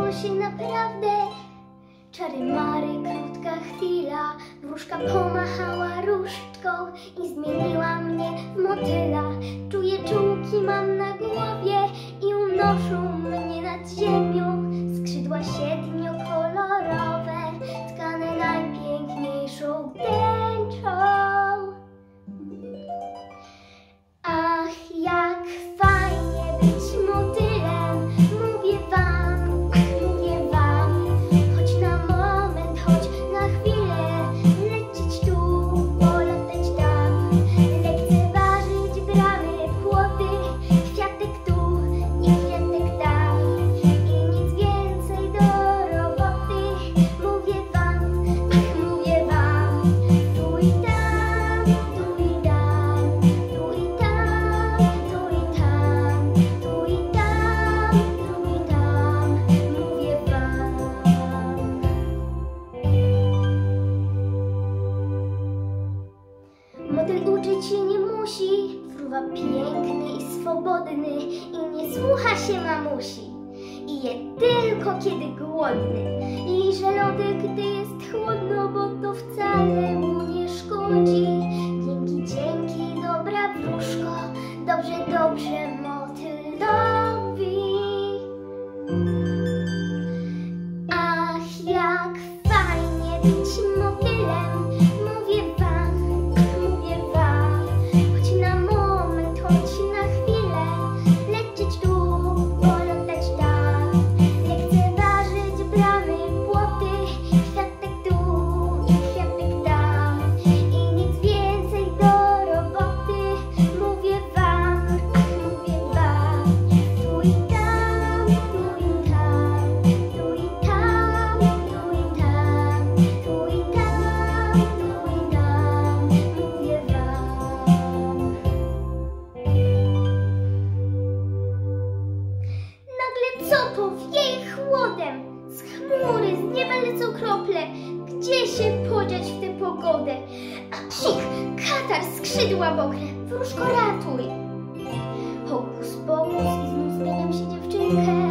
Zmieniło się naprawdę. Czary mary, krótka chwila. Wróżka pomachała różdżką i zmieniła mnie w motyla. Czuję czułki mam na głowie i unoszą mnie nad ziemią. Skrzydła siedmiokolorowe, tkane najpiękniejszą tęczą. Ach, jak fajnie być motylem, mówię wam, choć na moment, choć na chwilę, lecieć tu, polatać tam, lekceważyć bramy, płoty, kwiatek tu i kwiatek tam i nic więcej do roboty. Mówię wam, tu i tam, tu i tam, tu i tam, tu i tam, tu i tam, tu i tam, mówię wam. Motyl uczyć się nie musi, fruwa piękny i swobodny i nie słucha się mamusi. I je tylko kiedy głodny, liże lody, gdy jest chłodno, bo to wcale mu nie szkodzi. Dzięki, dobra wróżko, dobrze motylowi. Ach, jak fajnie być motylem, mówię wam, choć na moment, choć na chwilę, lecieć tu, polatać tam, lekceważyć bramy, płoty, kwiatek tu i kwiatek tam i nic więcej do roboty. Mówię wam, tu i tam, tu i tam, tu i tam, tu i tam, tu i tam, tu i tam, mówię wam. Nagle co powieje chłodem, z chmury, z nieba lecą krople. Gdzie się podziać w tę pogodę? A psik, katar, skrzydła mokre, wróżko ratuj. Hokus pokus i znów zmieniam się dziewczynkę.